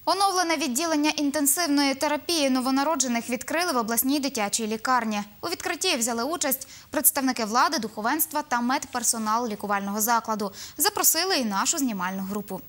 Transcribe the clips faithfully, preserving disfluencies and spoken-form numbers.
Оновлене відділення інтенсивної терапії новонароджених відкрили в обласній дитячій лікарні. У відкритті взяли участь представники влади, духовенства та медперсонал лікувального закладу. Запросили і нашу знімальну групу.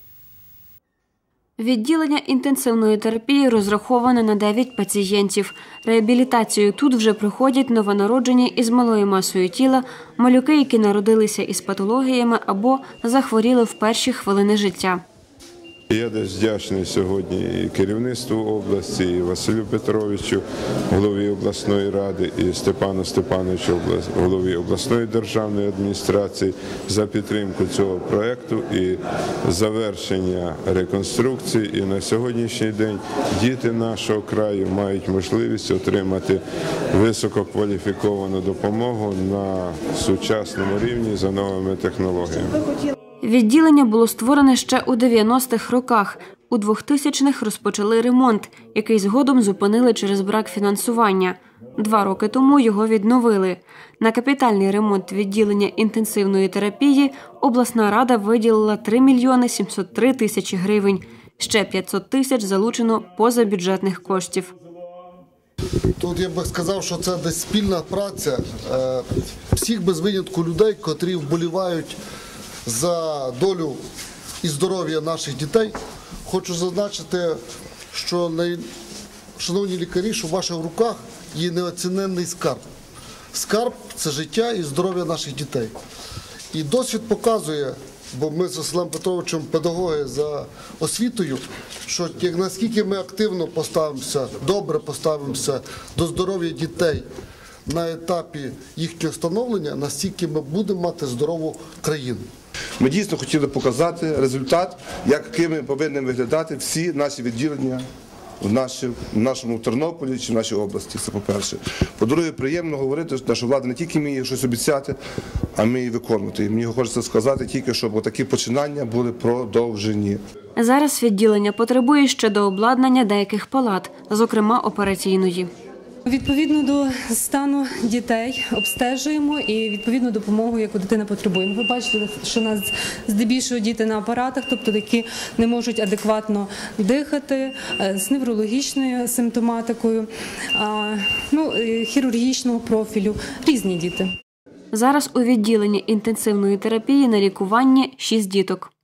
Відділення інтенсивної терапії розраховане на дев'ять пацієнтів. Реабілітацію тут вже проходять новонароджені із малою масою тіла, малюки, які народилися із патологіями або захворіли в перші хвилини життя. Я десь вдячний сьогодні і керівництву області, і Василю Петровичу, голові обласної ради, і Степану Степановичу, голові обласної державної адміністрації за підтримку цього проєкту і завершення реконструкції. І на сьогоднішній день діти нашого краю мають можливість отримати висококваліфіковану допомогу на сучасному рівні за новими технологіями. Відділення було створене ще у дев'яностих роках. У двохтисячних розпочали ремонт, який згодом зупинили через брак фінансування. Два роки тому його відновили. На капітальний ремонт відділення інтенсивної терапії обласна рада виділила три мільйони сімсот три тисячі гривень. Ще п'ятсот тисяч залучено позабюджетних коштів. Тут я б сказав, що це десь спільна праця всіх без винятку людей, котрі вболівають за долю і здоров'я наших дітей. Хочу зазначити, що, шановні лікарі, що в ваших руках є неоціненний скарб. Скарб – це життя і здоров'я наших дітей. І досвід показує, бо ми з Василем Петровичем педагоги за освітою, що наскільки ми активно поставимося, добре поставимося до здоров'я дітей на етапі їхнього становлення, настільки ми будемо мати здорову країну. Ми дійсно хотіли показати результат, якими повинні виглядати всі наші відділення в, наші, в нашому Тернополі чи в нашій області, це по-перше. По-друге, приємно говорити, що влада не тільки вміє щось обіцяти, а вміє виконувати. І мені хочеться сказати тільки, щоб такі починання були продовжені. Зараз відділення потребує ще дообладнання деяких палат, зокрема операційної. Відповідно до стану дітей обстежуємо і відповідну допомогу, яку дитина потребує. Ви бачите, що у нас здебільшого діти на апаратах, тобто які не можуть адекватно дихати, з неврологічною симптоматикою, ну, хірургічного профілю, різні діти. Зараз у відділенні інтенсивної терапії на лікуванні шість діток.